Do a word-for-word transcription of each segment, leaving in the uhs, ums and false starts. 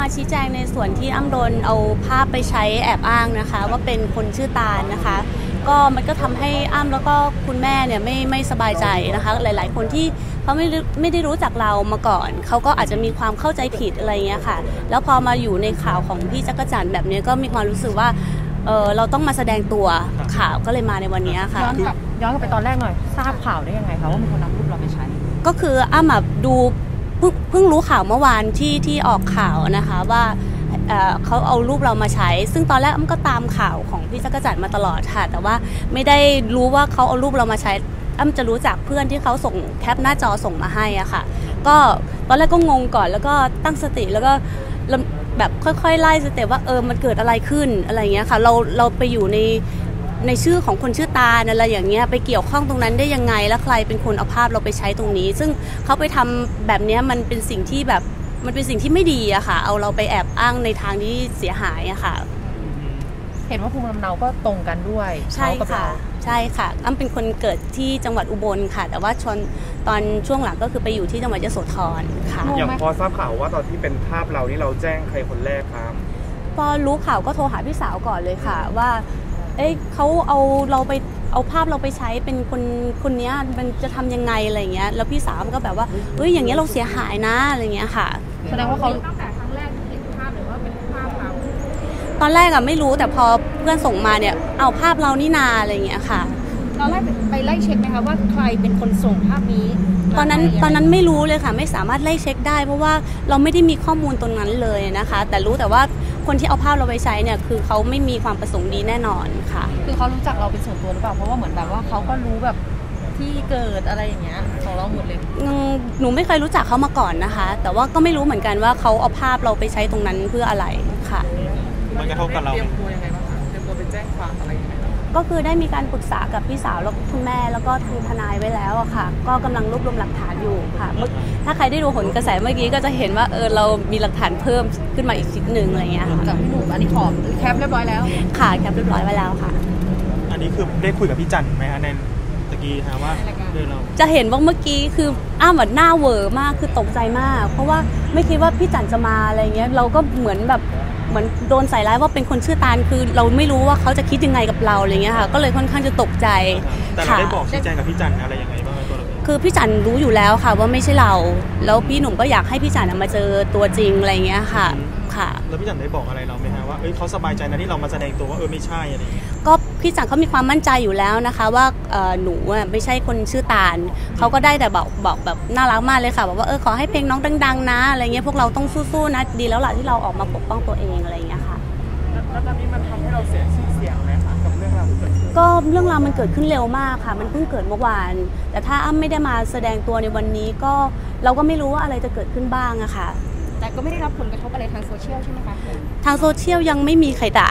มาชี้แจงในส่วนที่อ้ำโดนเอาภาพไปใช้แอบอ้างนะคะว่าเป็นคนชื่อตาลนะคะก็มันก็ทำให้อ้ำแล้วก็คุณแม่เนี่ยไม่ไม่สบายใจนะคะหลายๆคนที่เขาไม่ไม่ได้รู้จักเรามาก่อนเขาก็อาจจะมีความเข้าใจผิดอะไรเงี้ยค่ะแล้วพอมาอยู่ในข่าวของพี่จักรจันทร์แบบนี้ก็มีความรู้สึกว่าเออเราต้องมาแสดงตัวข่าวก็เลยมาในวันนี้ค่ะย้อนกลับย้อนกลับไปตอนแรกหน่อยทราบข่าวได้ยังไงคะว่ามีคนนำรูปเราไปใช้ก็คืออ้ำแบบดูเพิ่งรู้ข่าวเมื่อวานที่ที่ออกข่าวนะคะว่าเขาเอารูปเรามาใช้ซึ่งตอนแรกอ้ำก็ตามข่าวของพี่จักรจันทร์มาตลอดค่ะแต่ว่าไม่ได้รู้ว่าเขาเอารูปเรามาใช้อ้ำจะรู้จักเพื่อนที่เขาส่งแคปหน้าจอส่งมาให้อะค่ะก็ตอนแรกก็งงก่อนแล้วก็ตั้งสติแล้วก็แบบค่อยๆไล่สเต็ปว่าเออมันเกิดอะไรขึ้นอะไรเงี้ยค่ะเราเราไปอยู่ในในชื่อของคนชื่อตาอะไรอย่างเงี้ยไปเกี่ยวข้องตรงนั้นได้ยังไงแล้วใครเป็นคนเอาภาพเราไปใช้ตรงนี้ซึ่งเขาไปทำแบบนี้มันเป็นสิ่งที่แบบมันเป็นสิ่งที่ไม่ดีอะค่ะเอาเราไปแอบอ้างในทางที่เสียหายอะค่ะเห็นว่าภูมิลำเนาก็ตรงกันด้วยใช่ค่ะใช่ค่ะอ้ำเป็นคนเกิดที่จังหวัดอุบลค่ะแต่ว่าชนตอนช่วงหลังก็คือไปอยู่ที่จังหวัดยโสธรค่ะอย่างพอทราบข่าวว่าตอนที่เป็นภาพเรานี่เราแจ้งใครคนแรกครับพอรู้ข่าวก็โทรหาพี่สาวก่อนเลยค่ะว่าเอ้ยเขาเอาเราไปเอาภาพเราไปใช้เป็นคนคนนี้มันจะทำยังไงอะไรเงี้ยแล้วพี่สาวก็แบบว่าเอ้ยอย่างเงี้ยเราเสียหายนะอะไรเงี้ยค่ะแสดงว่าเขาตั้งแต่ครั้งแรกที่เห็นภาพหรือว่าเป็นภาพเราตอนแรกอะไม่รู้แต่พอเพื่อนส่งมาเนี่ยเอาภาพเรานี่นาอะไรเงี้ยค่ะตอนแรกไปไล่เช็คไหมคะว่าใครเป็นคนส่งภาพนี้ตอนนั้นตอนนั้นไม่รู้เลยค่ะไม่สามารถไล่เช็คได้เพราะว่าเราไม่ได้มีข้อมูลตรงนั้นเลยนะคะแต่รู้แต่ว่าคนที่เอาภาพเราไปใช้เนี่ยคือเขาไม่มีความประสงค์ดีแน่นอนค่ะคือเขารู้จักเราเป็นส่วนตัวหรือเปล่าเพราะว่าเหมือนแบบว่าเขาก็รู้แบบที่เกิดอะไรอย่างเงี้ยของเราหมดเลยหนูไม่เคยรู้จักเขามาก่อนนะคะแต่ว่าก็ไม่รู้เหมือนกันว่าเขาเอาภาพเราไปใช้ตรงนั้นเพื่ออะไรค่ะมันกระทบกับเราเตรียมตัวยังไงบ้างคะเตรียมตัวไปแจ้งความอะไรยังไงก็คือได้มีการปรึกษากับพี่สาวแล้วคุณแม่แล้วก็ทางทนายไว้แล้วอะค่ะก็กำลังรวบรวมหลักฐานอยู่ค่ะถ้าใครได้ดูผลกระแสเมื่อกี้ก็จะเห็นว่าเออเรามีหลักฐานเพิ่มขึ้นมาอีกชิ้นหนึ่งอะไรเงี้ยค่ะจากพี่หนุ่มอันนี้ขอแคปเรียบร้อยแล้วค่ะแคปเรียบร้อยไว้แล้วค่ะอันนี้คือได้คุยกับพี่จันไหมคะในตะกี้นะว่าเราจะเห็นว่าเมื่อกี้คืออ้ำแบบหน้าเวอร์มากคือตกใจมากเพราะว่าไม่คิดว่าพี่จันจะมาอะไรเงี้ยเราก็เหมือนแบบเหมือนโดนใส่ร้ายว่าเป็นคนชื่อตาลคือเราไม่รู้ว่าเขาจะคิดยังไงกับเราอะไรเงี้ยค่ะก็เลยค่อนข้างจะตกใจแต่เราได้บอกชี้แจงกับพี่จันอะไรยังไงบ้างตัวเราคือพี่จันรู้อยู่แล้วค่ะว่าไม่ใช่เราแล้วพี่หนุ่มก็อยากให้พี่จันมาเจอตัวจริงอะไรเงี้ยค่ะค่ะแล้วพี่จันได้บอกอะไรเราไหมฮะว่าเอ้ยเขาสบายใจนะที่เรามาแสดงตัวว่าเออไม่ใช่อะไรอย่างเงี้ยก็พี่จันเขามีความมั่นใจอยู่แล้วนะคะว่าหนูไม่ใช่คนชื่อตาลเขาก็ได้แต่บอกบอกแบบน่ารักมากเลยค่ะบอกว่าเออขอให้เพลงน้องดังๆนะอะไรเงี้ยพวกเราต้องสู้ๆนะดีแล้วล่ะที่เราออกมาปกป้องตัวเองอะไรเงี้ยค่ะแล้วตอนนี้มันทำให้เราเสียชื่อเสียงไหมคะกับเรื่องราวที่เกิดขึ้นก็เรื่องราวมันเกิดขึ้นเร็วมากค่ะมันเพิ่งเกิดเมื่อวานแต่ถ้าอ้ำไม่ได้มาแสดงตัวในวันนี้ก็เราก็ไม่รู้ว่าอะไรจะเกิดขึ้นบ้างอะค่ะแต่ก็ไม่ได้รับผลกระทบอะไรทางโซเชียลใช่ไหมคะทางโซเชียลยังไม่มีใครด่า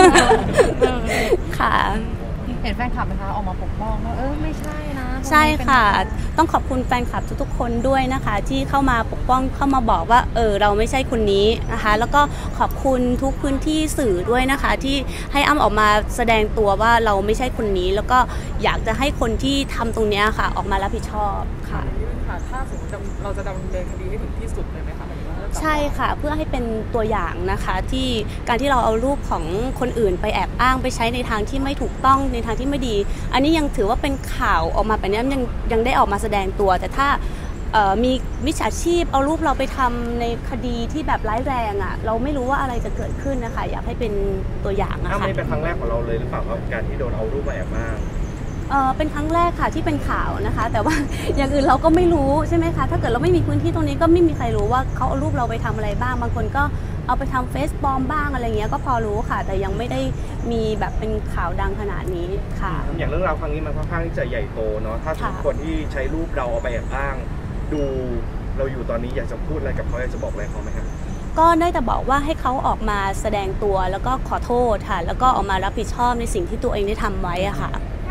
ค่ะเห็นแฟนคลับไหมคะออกมาปกป้องว่าเออไม่ใช่นะใช่ค่ะต้องขอบคุณแฟนคลับทุกๆคนด้วยนะคะที่เข้ามาปกป้องเข้ามาบอกว่าเออเราไม่ใช่คนนี้นะคะแล้วก็ขอบคุณทุกพื้นที่สื่อด้วยนะคะที่ให้อ้ำออกมาแสดงตัวว่าเราไม่ใช่คนนี้แล้วก็อยากจะให้คนที่ทำตรงนี้ค่ะออกมารับผิดชอบค่ะถ้าสมมติเราจะดำเนินคดีให้ถึงที่สุดเลยไหมคะใช่ค่ะเพื่อให้เป็นตัวอย่างนะคะที่การที่เราเอารูปของคนอื่นไปแอบอ้างไปใช้ในทางที่ไม่ถูกต้องในทางที่ไม่ดีอันนี้ยังถือว่าเป็นข่าวออกมาแบบนี้ยังยังได้ออกมาแสดงตัวแต่ถ้ามีมิจฉาชีพเอารูปเราไปทำในคดีที่แบบร้ายแรงอ่ะเราไม่รู้ว่าอะไรจะเกิดขึ้นนะคะอยากให้เป็นตัวอย่างนะคะไม่เป็นครั้งแรกของเราเลยหรือเปล่าครับการที่โดนเอารูปมาแอบอ้างเออเป็นครั้งแรกค่ะที่เป็นข่าวนะคะแต่ว่าอย่างอื่นเราก็ไม่รู้ใช่ไหมคะถ้าเกิดเราไม่มีพื้นที่ตรงนี้ก็ไม่มีใครรู้ว่าเขาเอารูปเราไปทำอะไรบ้างบางคนก็เอาไปทำเฟซบอมบ้างอะไรเงี้ยก็พอรู้ค่ะแต่ยังไม่ได้มีแบบเป็นข่าวดังขนาดนี้ค่ะอย่างเรื่องราวครั้งนี้มันค่อนข้างที่จะใหญ่โตเนาะถ้าทุกคนที่ใช้รูปเราเอาไปแอบอ้างดูเราอยู่ตอนนี้อยากจะพูดอะไรกับเขาอยากจะบอกอะไรเขาไหมครับก็ได้แต่บอกว่าให้เขาออกมาแสดงตัวแล้วก็ขอโทษค่ะแล้วก็ออกมารับผิดชอบในสิ่งที่ตัวเองได้ทำไว้อะค่ะ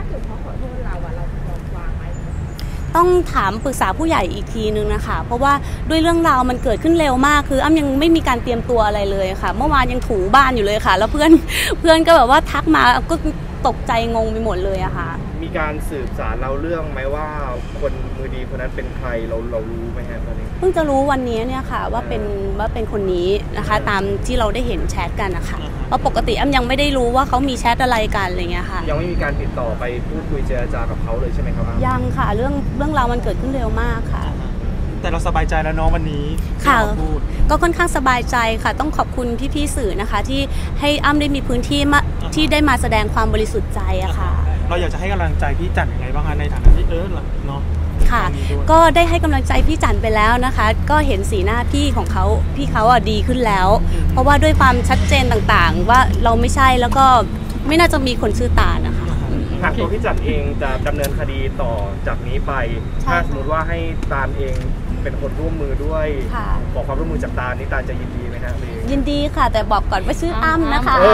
ต้องถามปรึกษาผู้ใหญ่อีกทีนึงนะคะเพราะว่าด้วยเรื่องราวมันเกิดขึ้นเร็วมากคืออ้ำยังไม่มีการเตรียมตัวอะไรเลยค่ะเมื่อวานยังถูบ้านอยู่เลยค่ะแล้วเพื่อนเพื่อนก็แบบว่าทักมาก็ตกใจงงไปหมดเลยอะค่ะมีการสืบสารเราเรื่องไหมว่าคนมือดีคนนั้นเป็นใครเราเรารู้ไหมฮะตอนนี้เพิ่งจะรู้วันนี้เนี่ยค่ะว่าเป็นว่าเป็นคนนี้นะคะตามที่เราได้เห็นแชทกันนะคะเพราะปกติอ้ำยังไม่ได้รู้ว่าเขามีแชทอะไรกันอะไรเงี้ยค่ะยังไม่มีการติดต่อไปพูดคุยเจรจากับเขาเลยใช่ไหมครับยังค่ะเรื่องเรื่องราวมันเกิดขึ้นเร็วมากค่ะแต่เราสบายใจแล้วน้องวันนี้ค่ะก็ค่อนข้างสบายใจค่ะต้องขอบคุณพี่ๆสื่อนะคะที่ให้อ้ำได้มีพื้นที่มาที่ได้มาแสดงความบริสุทธิ์ใจอะค่ะเราอยากจะให้กำลังใจพี่จันยังไงบ้างคะในฐานะที่เออเนาะค่ะก็ได้ให้กำลังใจพี่จันไปแล้วนะคะก็เห็นสีหน้าพี่ของเขาพี่เขาอ่ะดีขึ้นแล้วเพราะว่าด้วยความชัดเจนต่างๆว่าเราไม่ใช่แล้วก็ไม่น่าจะมีคนชื่อตานะคะหากตัวพี่จันเองจะดำเนินคดีต่อจากนี้ไปถ้าสมมติว่าให้ตาลเองเป็นคนร่วมมือด้วยบอกความร่วมมือจากตาลนี่ตาลจะยินดีไหมนะยินดีค่ะแต่บอกก่อนว่าชื่ออ้ำนะคะ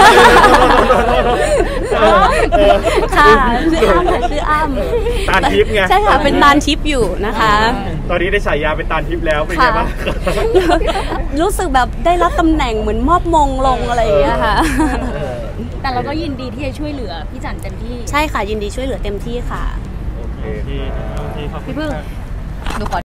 ค่ะชื่ออ้ำชื่ออ้ำตาลทิพย์ไงใช่ค่ะเป็นตาลทิพย์อยู่นะคะตอนนี้ได้ฉายาเป็นตาลทิพย์แล้วเป็นไงบ้างรู้สึกแบบได้รับตำแหน่งเหมือนมอบมงลงอะไรอย่างเงี้ยค่ะแต่เราก็ยินดีที่จะช่วยเหลือพี่จันเต็มที่ใช่ค่ะยินดีช่วยเหลือเต็มที่ค่ะโอเคพี่พึ่งหนูขอ